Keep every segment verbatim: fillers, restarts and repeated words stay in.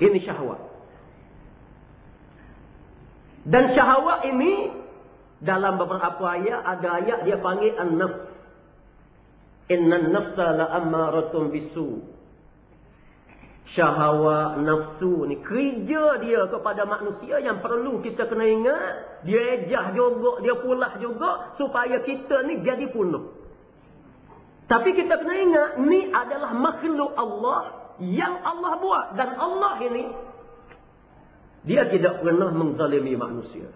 Ini syahwat. Dan syahwat ini dalam beberapa ayat, ada ayat dia panggil an-nafs. Innan nafsa la'ammaratun bisu. Syahwat, nafsu ni kerja dia kepada manusia yang perlu kita kena ingat. Dia ejah juga, dia pulah juga supaya kita ni jadi punah. Tapi kita kena ingat, ni adalah makhluk Allah yang Allah buat. Dan Allah ini, dia tidak pernah menzalimi manusia.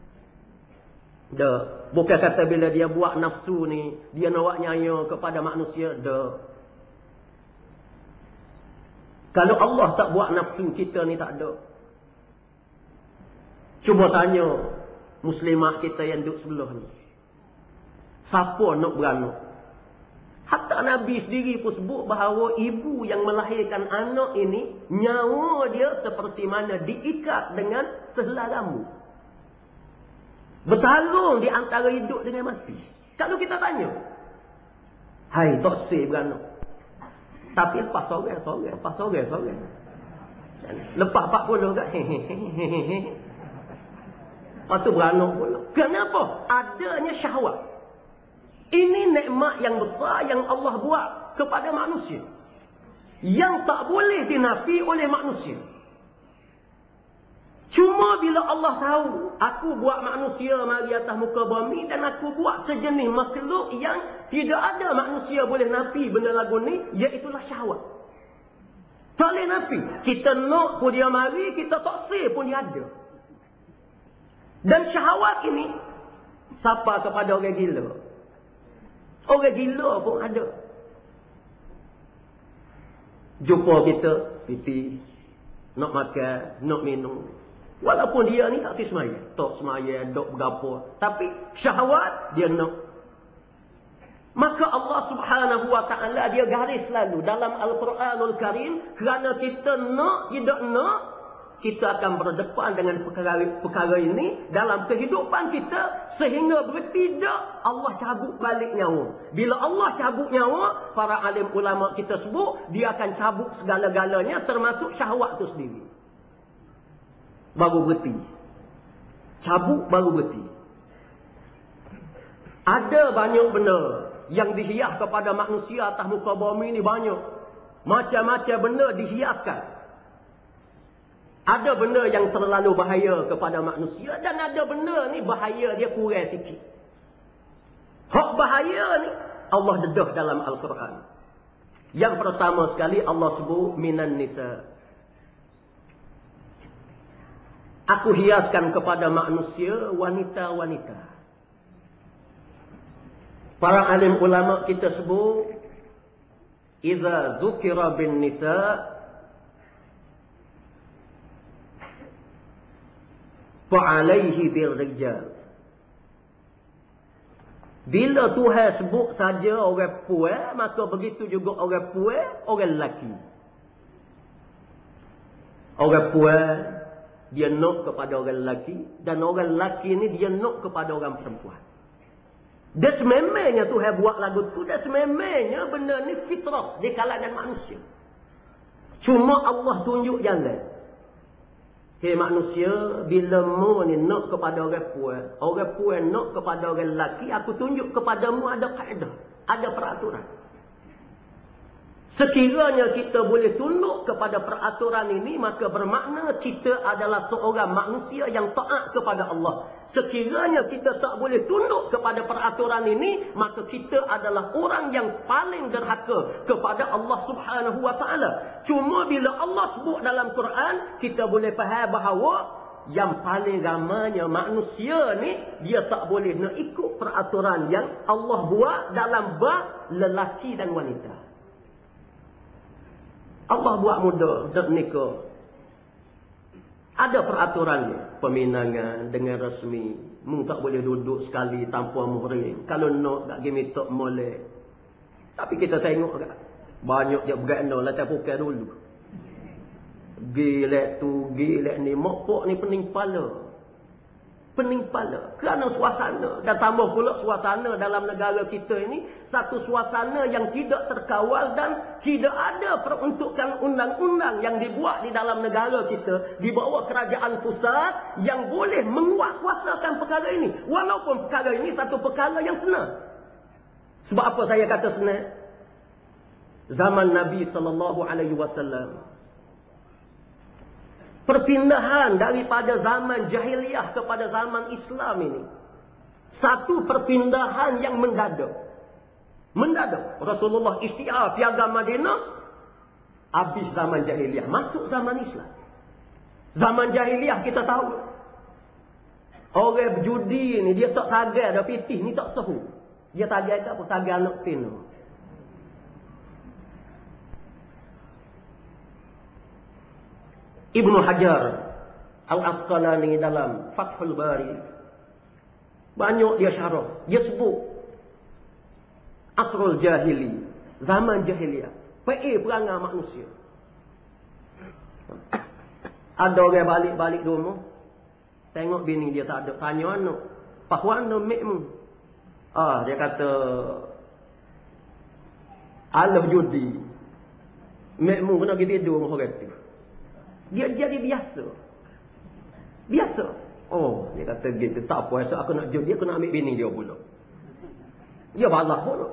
Dah. Bukan kata bila dia buat nafsu ni, dia nak nyaya kepada manusia. Dah. Kalau Allah tak buat nafsu, kita ni tak ada. Cuba tanya muslimat kita yang duduk sebelah ni. Siapa nak beranak? Hatta Nabi sendiri pun sebut bahawa ibu yang melahirkan anak ini, nyawa dia seperti mana diikat dengan sehelai rambut. Bertarung di antara hidup dengan mati. Kalau kita tanya, hai tak sih beranak. Tapi lepas sorang, sorang. Lepas sorang, sorang. Lepas empat puluh kan. Hehehe. Lepas tu beranak pula. Kenapa? Adanya syahwat. Ini nikmat yang besar yang Allah buat kepada manusia. Yang tak boleh dinafi oleh manusia. Cuma bila Allah tahu, aku buat manusia mari atas muka bumi dan aku buat sejenis makhluk yang tidak ada manusia boleh nafi benda lagu ni, iaitulah syahwat. Tak boleh nafi. Kita nak pun dia mari, kita tak say pun dia ada. Dan syahwat ini siapa kepada orang gila? Orang gila pun ada. Jumpa kita, pipi, nak makan, nak minum. Walaupun dia ni tak si semaya. Tak semaya, dok berapa. Tapi syahwat, dia nak. Maka Allah subhanahu wa ta'ala dia garis selalu dalam Al-Quranul Karim. Kerana kita nak, tidak nak, kita akan berdepan dengan perkara-perkara ini dalam kehidupan kita. Sehingga bertidak Allah cabut balik nyawa. Bila Allah cabut nyawa, para alim ulama kita sebut, dia akan cabut segala-galanya termasuk syahwat itu sendiri. Baru berhenti. Cabut baru berhenti. Ada banyak benda yang dihias kepada manusia atas muka bumi ni banyak. Macam-macam benda dihiaskan. Ada benda yang terlalu bahaya kepada manusia dan ada benda ni bahaya dia kurang sikit. Hak bahaya ni Allah dedah dalam Al-Quran. Yang pertama sekali Allah sebut minan nisa. Aku hiaskan kepada manusia wanita-wanita. Para alim ulama kita sebut, idza dzukira bin nisa fa alaihi bir rijal. Bila Tuhan sebut saja orang puan, maka begitu juga orang puan, orang lelaki. Orang puan dia nak kepada orang lelaki, dan orang lelaki ni dia nak kepada orang perempuan. Dia sememangnya Tuhan buat lagu tu, dia sememangnya benda ni fitrah di kalangan manusia. Cuma Allah tunjuk jalan. Hei manusia, bila mu ni nak kepada orang puan, orang puan nak kepada orang lelaki, aku tunjuk kepadamu ada kaedah, ada peraturan. Sekiranya kita boleh tunduk kepada peraturan ini, maka bermakna kita adalah seorang manusia yang taat kepada Allah. Sekiranya kita tak boleh tunduk kepada peraturan ini, maka kita adalah orang yang paling derhaka kepada Allah Subhanahu wa taala. Cuma bila Allah sebut dalam Quran, kita boleh faham bahawa yang paling ramainya manusia ni, dia tak boleh nak ikut peraturan yang Allah buat dalam bab lelaki dan wanita. Allah buat muda untuk nikah. Ada peraturannya. Peminangan dengan rasmi. Mu tak boleh duduk sekali tanpa muhrim. Kalau nak tak pergi minta molek. Tapi kita tengok tak? Banyak je berganda latar pukul dulu. Gilek tu, gilek ni. Mokpok ni pening kepala. pening kepala kerana suasana, dan tambah pula suasana dalam negara kita ini satu suasana yang tidak terkawal dan tidak ada peruntukan undang-undang yang dibuat di dalam negara kita di bawah kerajaan pusat yang boleh menguatkuasakan perkara ini, walaupun perkara ini satu perkara yang senang. Sebab apa saya kata senang? Zaman Nabi sallallahu alaihi wasallam, perpindahan daripada zaman jahiliyah kepada zaman Islam ini satu perpindahan yang mendadak. Mendadak. Rasulullah isytiar piagam Madinah, habis zaman jahiliyah, masuk zaman Islam. Zaman jahiliyah kita tahu, orang berjudi ni dia tak tagal dah pitih ni tak sehu. Dia tagal apa? Tagal anak pinu. Ibnu Hajar Al-Asqalani dalam Fathul Bari banyak dia syarah. Dia sebut asrul jahili, zaman jahiliyah, pe perangai manusia. Ada orang balik-balik rumah, tengok bini dia tak ada, tanya anak, "Pahwana mekmu?" Ah, dia kata, "Alah judi. Mekmu kena pergi tidur rumah orang tu." Dia jadi biasa. Biasa. Oh, dia kata gitu. Tak apa, esok aku nak judi, aku nak ambil bini dia pula. Dia balas pula.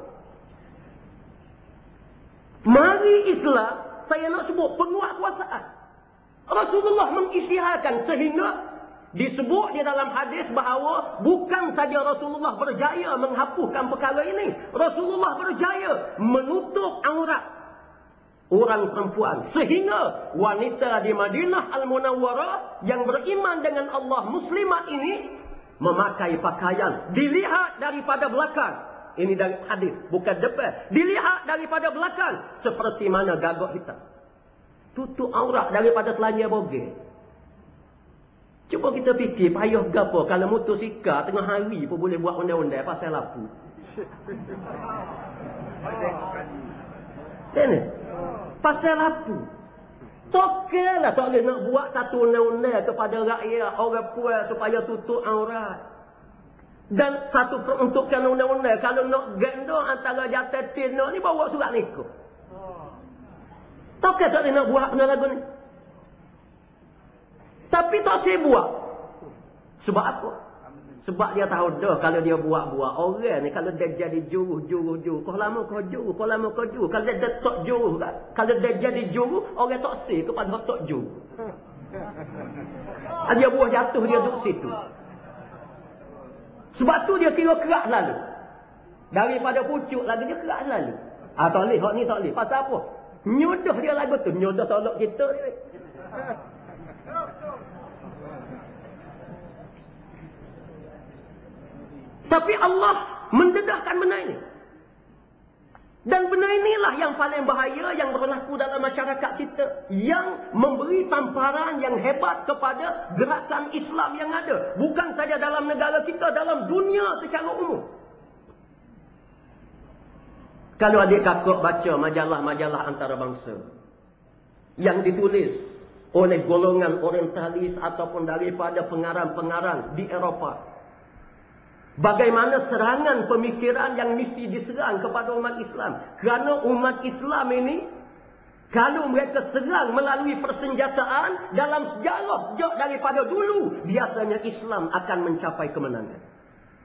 Mari Islam, saya nak sebut penguatkuasaan. Rasulullah mengisytiharkan sehingga disebut di dalam hadis bahawa bukan saja Rasulullah berjaya menghapuskan perkara ini, Rasulullah berjaya menutup aurat orang perempuan sehingga wanita di Madinah Al-Munawwarah yang beriman dengan Allah, muslimat ini memakai pakaian dilihat daripada belakang. Ini dari hadis, bukan depan. Dilihat daripada belakang seperti mana gagak hitam. Tutup aurat daripada telanjang bogel. Cuba kita fikir payah gapo kalau motosikal tengah hari pun boleh buat undang-undang pasal lampu. Ini pasal lampu. Tokelah tak boleh nak buat satu undang-undang kepada rakyat orang puas supaya tutup aurat. Dan satu peruntukan undang-undang kalau nak gendong antara jatuh tina ni bawa surat nikah. Tokel tak boleh nak buat benda lagu ni. Tapi tak saya buat. Sebab apa? Sebab dia tahu dah kalau dia buat-buat orang ni, kalau dia jadi juru-juru-juru, kau lama kau juru, kau lama kau juru. Kalau dia tak juru, kalau dia jadi juru, orang tak say kepada tak juru. Dia buah jatuh, dia duduk situ. Sebab tu dia kira kerak lalu. Daripada pucuk lagi dia kerak lalu. Ah, tak boleh, hak ni tak boleh. Pasal apa? Nyodah dia lagu tu, nyodah tolak kita ni. Tapi Allah mendedahkan benda ini. Dan benda inilah yang paling bahaya yang berlaku dalam masyarakat kita. Yang memberi tamparan yang hebat kepada gerakan Islam yang ada. Bukan saja dalam negara kita, dalam dunia secara umum. Kalau adik kakak baca majalah-majalah antarabangsa yang ditulis oleh golongan orientalis ataupun daripada pengarang-pengarang di Eropah, bagaimana serangan pemikiran yang mesti diserang kepada umat Islam. Kerana umat Islam ini, kalau mereka serang melalui persenjataan, dalam sejarah sejak daripada dulu, biasanya Islam akan mencapai kemenangan.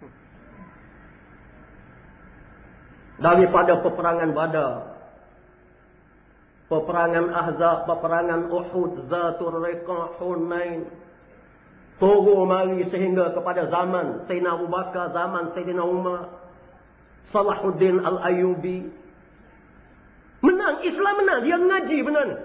Daripada peperangan Badar, peperangan Ahzab, peperangan Uhud, Zatul Riqah, Hunain, turun mari sehingga kepada zaman Sayyidina Abu Bakar, zaman Sayyidina Umar, Salahuddin Al-Ayyubi. Menang, Islam menang, dia mengaji benar ni.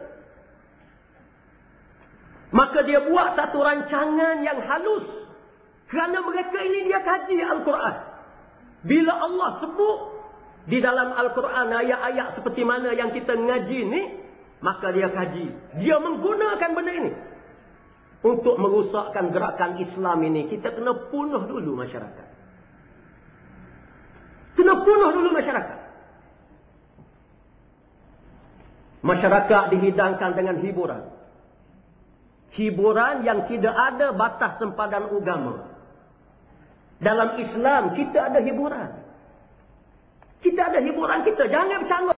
Maka dia buat satu rancangan yang halus. Kerana mereka ini dia kaji Al-Quran. Bila Allah sebut di dalam Al-Quran ayat-ayat seperti mana yang kita ngaji ni, maka dia kaji. Dia menggunakan benda ini untuk merosakkan gerakan Islam ini. Kita kena punuh dulu masyarakat. Kena punuh dulu masyarakat. Masyarakat dihidangkan dengan hiburan. Hiburan yang tidak ada batas sempadan agama. Dalam Islam kita ada hiburan. Kita ada hiburan kita. Jangan bercanggah.